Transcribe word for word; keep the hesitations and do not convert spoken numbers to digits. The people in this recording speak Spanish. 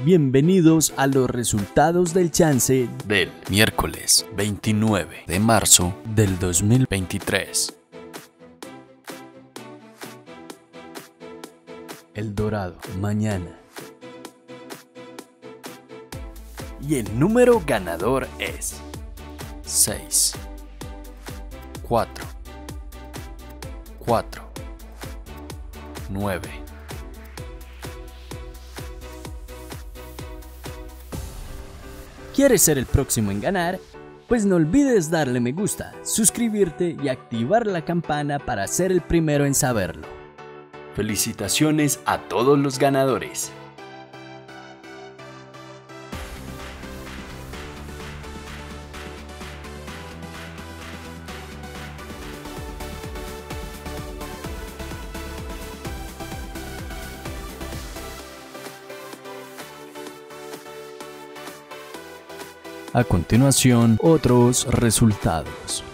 Bienvenidos a los resultados del chance del miércoles veintinueve de marzo del dos mil veintitrés. El Dorado, mañana. Y el número ganador es seis, cuatro, cuatro, nueve. ¿Quieres ser el próximo en ganar? Pues no olvides darle me gusta, suscribirte y activar la campana para ser el primero en saberlo. Felicitaciones a todos los ganadores. A continuación, otros resultados.